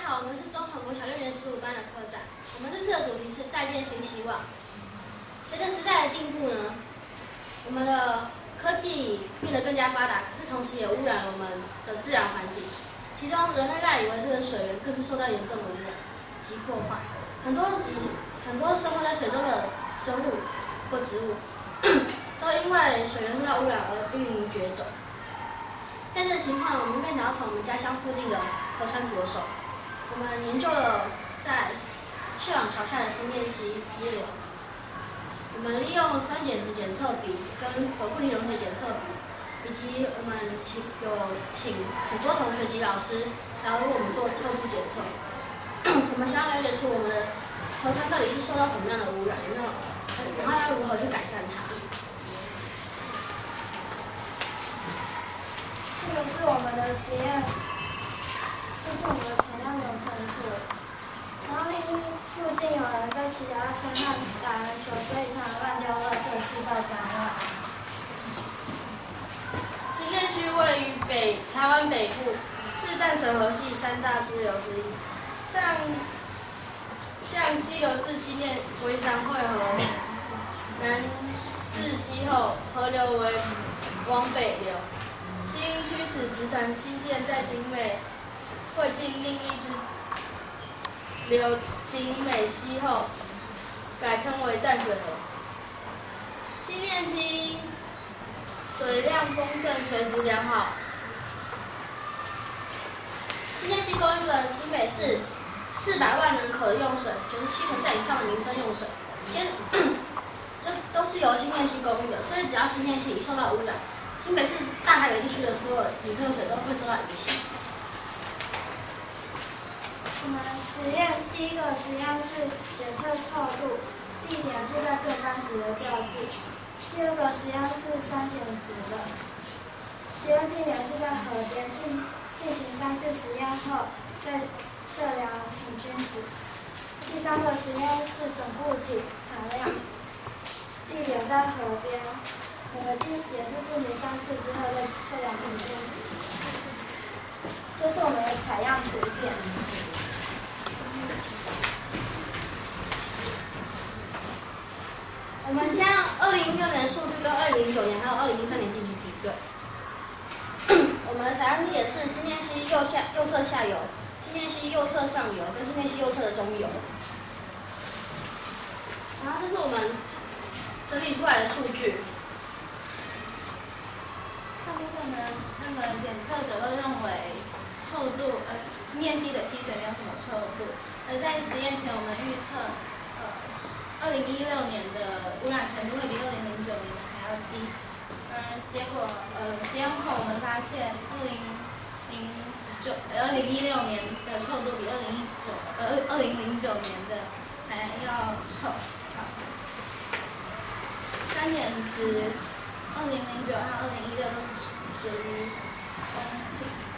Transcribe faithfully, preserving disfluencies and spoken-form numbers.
好，我们是中统国小六年十五班的科展。我们这次的主题是再见新希望。随着时代的进步呢，我们的科技变得更加发达，可是同时也污染了我们的自然环境。其中，人类赖以为生的水源更是受到严重的污染及破坏。很多很多生活在水中的生物或植物，都因为水源受到污染而濒临绝种。在这个情况，我们更想要从我们家乡附近的河川着手。我们研究了在秀朗桥下的新店溪支流，我们利用酸碱值检测笔跟走固体溶解检测笔，以及我们请有请很多同学及老师来为我们做臭度检测。我们想要了解出我们的河川到底是受到什么样的污染，有没有，然后要如何去改善它。 这个是我们的实验，这是我们的采样流程图。然后因为附近有人在骑脚踏车和打篮球，所以常常乱丢垃圾，制造脏乱。 新店区位于北台湾北部，是淡水河系三大支流之一。向向西流至新店龟山汇合，南至西后，河流为往北流。经曲尺直潭新店在景美汇进另一支流景美溪后，改称为淡水河。新店溪水量丰盛，水质良好。新店溪供应了新北市四百万人口的用水，九十七 percent 以上的民生用水，这都是由新店溪供应的。所以只要新店溪一受到污染，新北市大台北地区的所有民生用水都会受到影响。 我们实验第一个实验是检测臭度，地点是在各班级的教室。第二个实验是酸碱值的，实验地点是在河边，进进行三次实验后再测量平均值。第三个实验是整固体含量，地点在河边。我们进也是进行三次之后再测量平均值。这是我们的采样图片。 我们将二零一六年的数据跟二零一九年还有二零一三年进行比对。我们的采样地点是新店溪右下右侧下游、新店溪右侧上游跟新店溪右侧的中游。然后这是我们整理出来的数据。 大部分的那个检测者都认为臭度，呃，新店溪的溪水没有什么臭度。而在实验前，我们预测，呃，二零一六年的污染程度会比二零零九年的还要低。而结果，呃，实验后我们发现，二零零九、二零一六年的臭度比二零一九、呃，二零零九年的还要臭。好，酸碱值。二零零九和二零一六都属于中性。